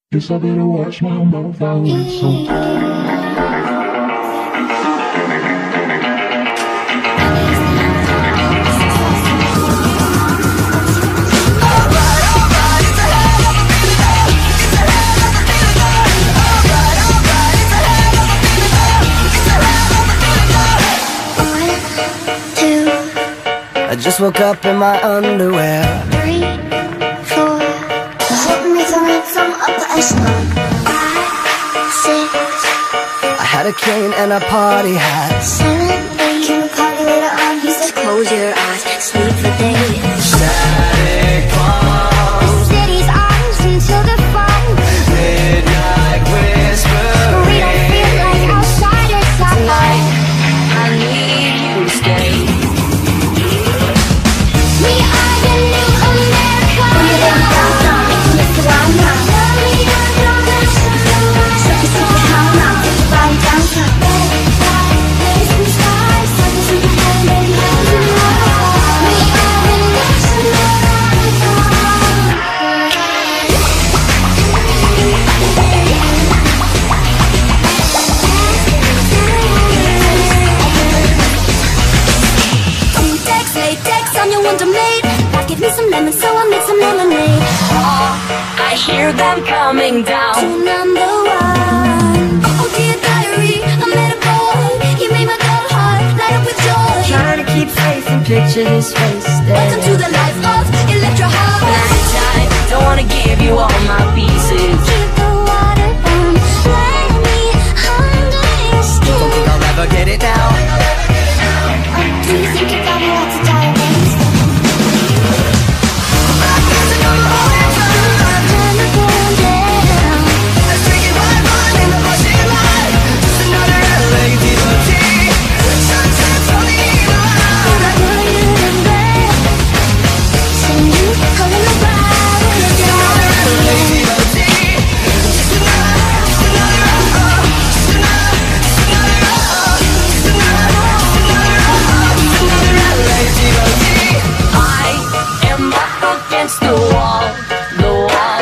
Guess I better watch my mouth out. I just woke up in my underwear. 3, 4, hit me from upper echelon. 5, 6, I had a cane and a party hat. 7, 8, can we party later on? He said close your eyes, sleep for days. Static bombs, City's arms into the fun. midnight whispering. We don't feel like outsiders tonight. I need you to stay. We are the new America. We're the downtown, it's the wild now. We are the national. So you take it how now, take it right downtown. Raise some stars, take us in the hand and hand in love. We are the national. Text, latex, I'm your wonder maid. God give me some lemon, so I make some lemonade. I hear them coming down. To number 1. Oh dear diary, I met a boy. He made my cold heart light up with joy. Trying to keep faith and picture his face there. Welcome to the life of Electro Heart. Nighttime, don't wanna give you all my pieces. Keep the water warm, let me under your skin. Don't think I'll ever get it now. Do you think you got me lots of diamonds? Turn the phone down. Let's drink it right on in the rushing light. Just another LA devotee. Sunsets on the Put you in bed. Send you home in the bride in the dark. I am up against the wall,